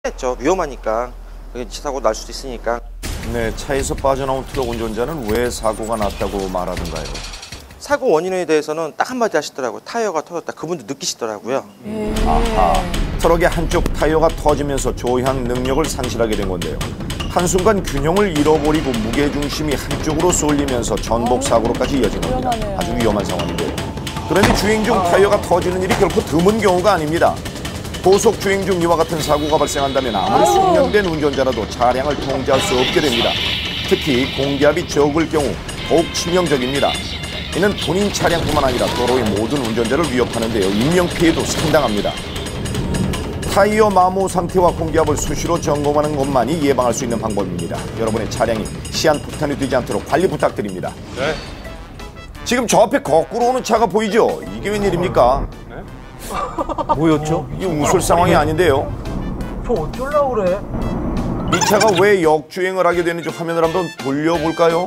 했죠. 위험하니까 사고 날 수도 있으니까. 네, 차에서 빠져나온 트럭 운전자는 왜 사고가 났다고 말하던가요? 사고 원인에 대해서는 딱 한마디 하시더라고요. 타이어가 터졌다. 그분도 느끼시더라고요. 아하, 트럭의 한쪽 타이어가 터지면서 조향 능력을 상실하게 된 건데요. 한순간 균형을 잃어버리고 무게중심이 한쪽으로 쏠리면서 전복 사고로까지 이어진 겁니다. 아주 위험한 상황인데요. 그런데 주행 중 타이어가 터지는 일이 결코 드문 경우가 아닙니다. 고속 주행 중 이와 같은 사고가 발생한다면 아무리 숙련된 운전자라도 차량을 통제할 수 없게 됩니다. 특히 공기압이 적을 경우 더욱 치명적입니다. 이는 본인 차량뿐만 아니라 도로의 모든 운전자를 위협하는데요. 인명피해도 상당합니다. 타이어 마모 상태와 공기압을 수시로 점검하는 것만이 예방할 수 있는 방법입니다. 여러분의 차량이 시한폭탄이 되지 않도록 관리 부탁드립니다. 네. 지금 저 앞에 거꾸로 오는 차가 보이죠? 이게 웬일입니까? 뭐였죠? 이게 웃을 상황이 아닌데요. 저 어쩌려고 그래? 이 차가 왜 역주행을 하게 되는지 화면을 한번 돌려볼까요?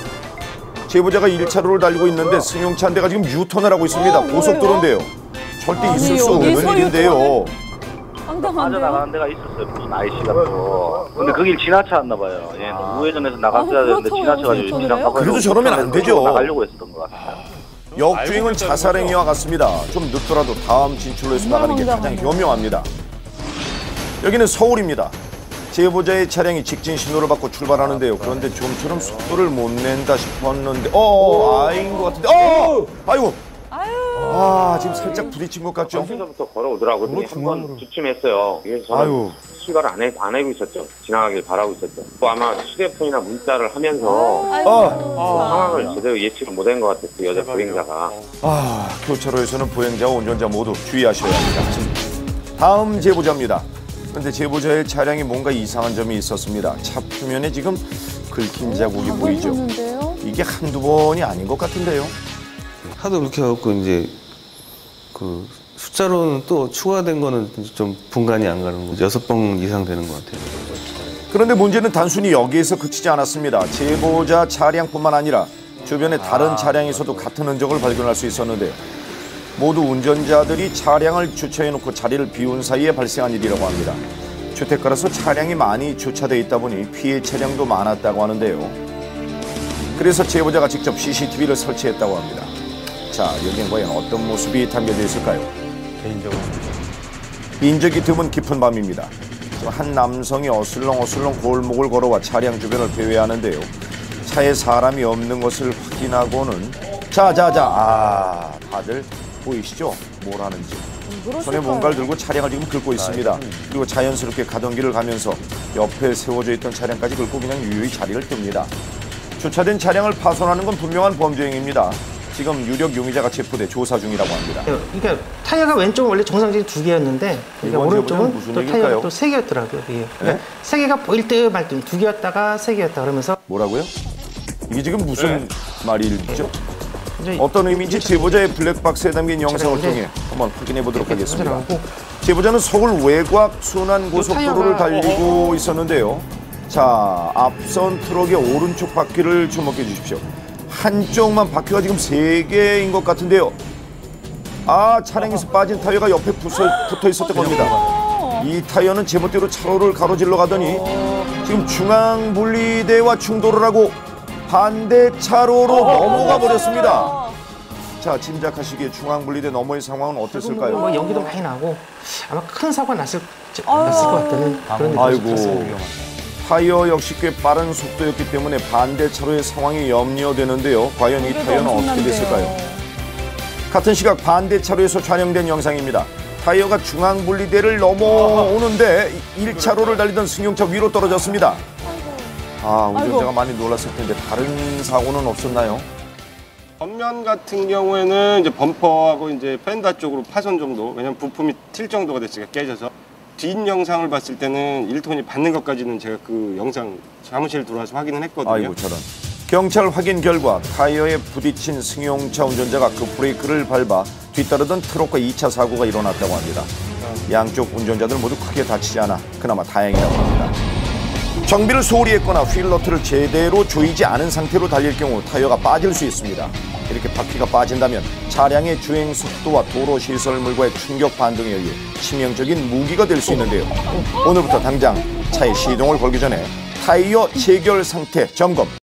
제보자가 1차로를 달리고 있는데 승용차 한 대가 지금 유턴을 하고 있습니다. 고속도로인데요. 절대 있을 수 없는 일인데요. 빠져나가는 데가 있었어요. 무슨 IC가 또. 근데 그 길 지나쳐왔나 봐요. 예, 우회전해서 나갔어야 되는데 지나쳐가지고 지나가고. 그래도 저러면 안 되죠. 나가려고 했었던 것 같아요. 역주행은 자살행위와 같습니다. 좀 늦더라도 다음 진출로에서 나가는 게 가장 현명합니다. 여기는 서울입니다. 제보자의 차량이 직진 신호를 받고 출발하는데요. 그런데 좀처럼 속도를 못 낸다 싶었는데 아인 것 같은데 아이고 지금 살짝 부딪힌 것 같죠? 부터 걸어오더라고요. 한번 주춤했어요. 그래서 저는 시각을 안 해고 있었죠. 지나가길 바라고 있었죠. 또 아마 휴대폰이나 문자를 하면서 상황을 제대로 예측을 못한 것 같아요. 그 여자 보행자가. 교차로에서는 보행자와 운전자 모두 주의하셔야 합니다. 다음 제보자입니다. 그런데 제보자의 차량이 뭔가 이상한 점이 있었습니다. 차 표면에 지금 긁힌 자국이 보이죠? 이게 한두 번이 아닌 것 같은데요. 하도 그렇게 해갖고 이제 그 숫자로는 또 추가된 거는 좀 분간이 안 가는 거죠. 6번 이상 되는 것 같아요. 그런데 문제는 단순히 여기에서 그치지 않았습니다. 제보자 차량뿐만 아니라 주변의 다른 차량에서도 같은 흔적을 발견할 수 있었는데요. 모두 운전자들이 차량을 주차해놓고 자리를 비운 사이에 발생한 일이라고 합니다. 주택가라서 차량이 많이 주차되어 있다 보니 피해 차량도 많았다고 하는데요. 그래서 제보자가 직접 CCTV를 설치했다고 합니다. 자, 여기엔 과연 어떤 모습이 담겨져 있을까요? 개인적으로 인적이 드문 깊은 밤입니다. 한 남성이 어슬렁어슬렁 골목을 걸어와 차량 주변을 배회하는데요. 차에 사람이 없는 것을 확인하고는 다들 보이시죠? 뭘 하는지. 손에 뭔가를 들고 차량을 지금 긁고 있습니다. 그리고 자연스럽게 가던 길을 가면서 옆에 세워져 있던 차량까지 긁고 그냥 유유히 자리를 뜹니다. 주차된 차량을 파손하는 건 분명한 범죄 행위입니다. 지금 유력 용의자가 체포돼 조사 중이라고 합니다. 그러니까 타이어가 왼쪽은 원래 정상적인 2개였는데 그러니까 오른쪽은 또 타이어가 또 3개였더라고요. 네? 3개가 보일 때 말 때 2개였다가 3개였다 그러면서 뭐라고요? 이게 지금 무슨 말이죠? 어떤 의미인지 제보자의 블랙박스에 담긴 영상을 통해 한번 확인해 보도록 하겠습니다. 제보자는 서울 외곽 순환고속도로를 달리고 있었는데요. 자, 앞선 트럭의 오른쪽 바퀴를 주목해 주십시오. 한쪽만 바퀴가 지금 3개인 것 같은데요. 차량에서 빠진 타이어가 옆에 붙어 있었던 겁니다. 이 타이어는 제멋대로 차로를 가로질러 가더니 지금 중앙분리대와 충돌을 하고 반대 차로로 넘어가 버렸습니다. 자, 짐작하시기에 중앙분리대 너머의 상황은 어땠을까요? 뭐 연기도 많이 나고 아마 큰 사고가 났을 것 같다는 그런 느낌이 들었어요. 타이어 역시 꽤 빠른 속도였기 때문에 반대 차로의 상황이 염려되는데요. 과연 이 타이어는 어떻게 됐을까요? 같은 시각 반대 차로에서 촬영된 영상입니다. 타이어가 중앙분리대를 넘어오는데 1차로를 달리던 승용차 위로 떨어졌습니다. 운전자가 많이 놀랐을 텐데 다른 사고는 없었나요? 겉면 같은 경우에는 이제 범퍼하고 이제 펜다 쪽으로 파손 정도, 왜냐면 부품이 튈 정도가 됐으니까 깨져서. 뒷 영상을 봤을 때는 1톤이 받는 것까지는 제가 그 영상 사무실 들어와서 확인을 했거든요. 아이고 저런. 경찰 확인 결과 타이어에 부딪힌 승용차 운전자가 그 브레이크를 밟아 뒤따르던 트럭과 2차 사고가 일어났다고 합니다. 양쪽 운전자들 모두 크게 다치지 않아 그나마 다행이라고 합니다. 정비를 소홀히 했거나 휠 너트를 제대로 조이지 않은 상태로 달릴 경우 타이어가 빠질 수 있습니다. 이렇게 바퀴가 빠진다면 차량의 주행 속도와 도로 시설물과의 충격 반동에 의해 치명적인 무기가 될 수 있는데요. 오늘부터 당장 차에 시동을 걸기 전에 타이어 체결 상태 점검